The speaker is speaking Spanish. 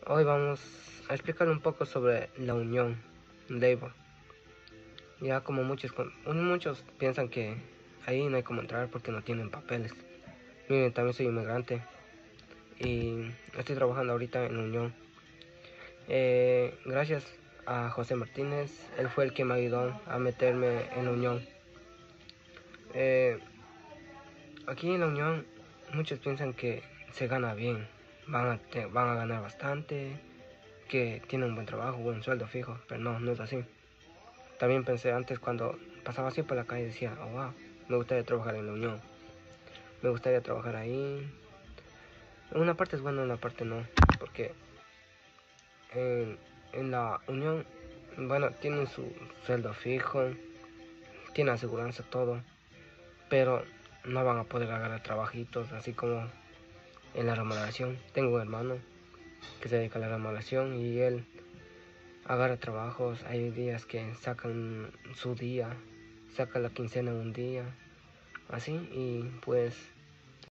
Hoy vamos a explicar un poco sobre la unión labor. Ya como muchos piensan que ahí no hay como entrar porque no tienen papeles. Miren, también soy inmigrante y estoy trabajando ahorita en Unión. Gracias a José Martínez, él fue el que me ayudó a meterme en la Unión. Aquí en la Unión muchos piensan que se gana bien, van a ganar bastante, que tienen un buen trabajo, buen sueldo fijo, pero no es así. También pensé antes cuando pasaba así por la calle, decía, oh wow, me gustaría trabajar en la Unión, me gustaría trabajar ahí. En una parte es bueno, en una parte no, porque en la Unión, bueno, tienen su sueldo fijo, tienen aseguranza, todo, pero no van a poder agarrar trabajitos, así como en la remodelación. Tengo un hermano que se dedica a la remodelación y él agarra trabajos. Hay días que sacan su día, saca la quincena un día, así, y pues